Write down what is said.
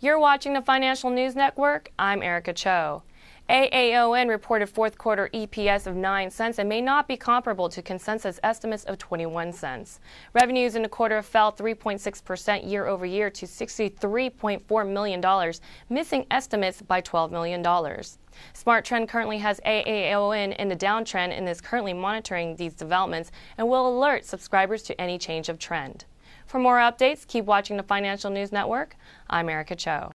You're watching the Financial News Network. I'm Erica Cho. AAON reported fourth quarter EPS of 9 cents and may not be comparable to consensus estimates of 21 cents. Revenues in the quarter fell 3.6% year over year to $63.4 million, missing estimates by $12 million. SmartTrend currently has AAON in the downtrend and is currently monitoring these developments and will alert subscribers to any change of trend. For more updates, keep watching the Financial News Network. I'm Erica Cho.